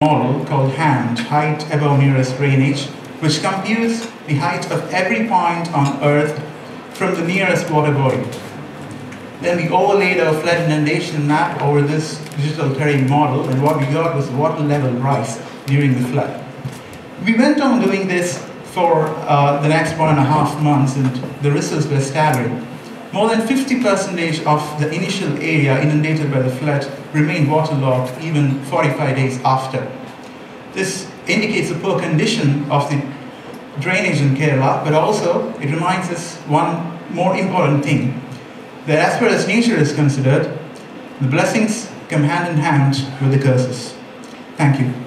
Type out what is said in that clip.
model called HAND, height above nearest drainage, which computes the height of every point on Earth from the nearest water body. Then we overlaid our flood inundation map over this digital terrain model, and what we got was water level rise during the flood. We went on doing this for the next 1.5 months, and the results were staggering. More than 50% of the initial area inundated by the flood remained waterlogged even 45 days after. This indicates the poor condition of the drainage in Kerala, but also it reminds us one more important thing, that as far as nature is considered, the blessings come hand in hand with the curses. Thank you.